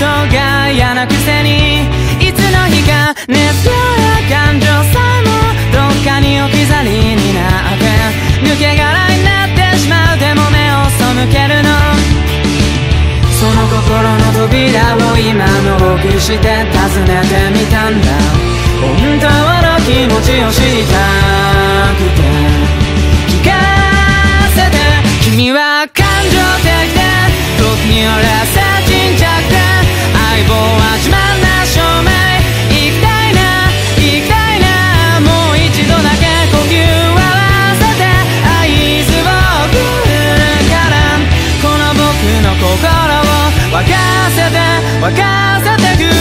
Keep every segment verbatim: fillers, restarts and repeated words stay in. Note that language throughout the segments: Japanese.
人が嫌なくせにいつの日か熱量や感情さえもどっかに置き去りになって抜け殻になってしまう。でも目を背けるのその心の扉を今の奥して尋ねてみたんだ。本当の気持ちを知りたくて聞かせて。君は感情的で時には冷静沈着で相棒は自慢な証明。行きたいな行きたいなもう一度だけ呼吸合わせて合図を送るからこの僕の心を沸かせて沸かせてくれ。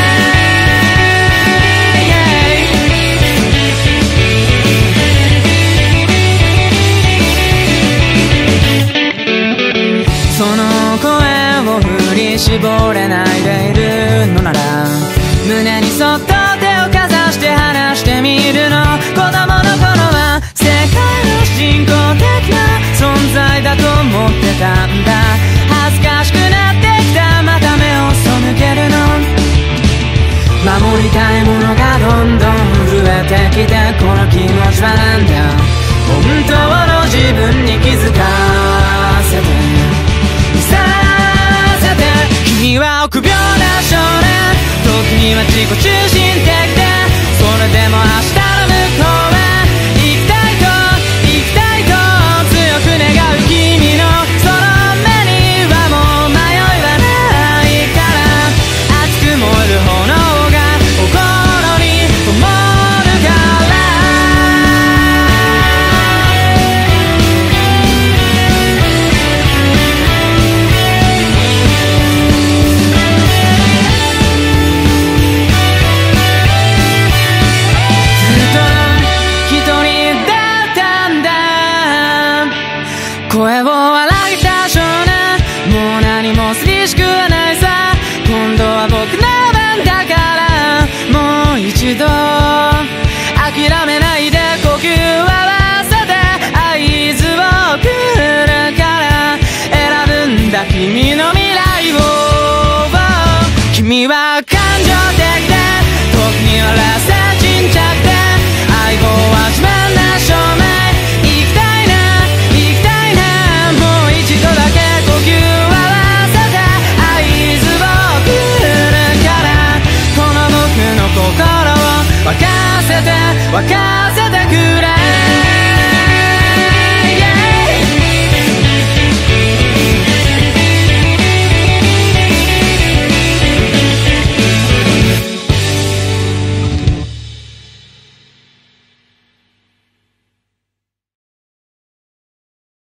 その声を振り絞れないでいるのなら胸にそっと手をかざして話してみるの。子供の頃は世界の人工的な存在だと思ってたんだ。恥ずかしくなってきたまた目を背けるの。守りたいものがどんどん増えてきてこの気持ちはなんだ。本当の自分に気づかせてさせて。君は臆病な少年時には自己中心的でそれでも明日の向こうへ行きたいと行きたいと強く願う君のその目にはもう迷いはないから熱く燃える炎が心に灯るから声を荒げた少年もう何も寂しくはないさ。今度は僕の番だからもう一度諦めない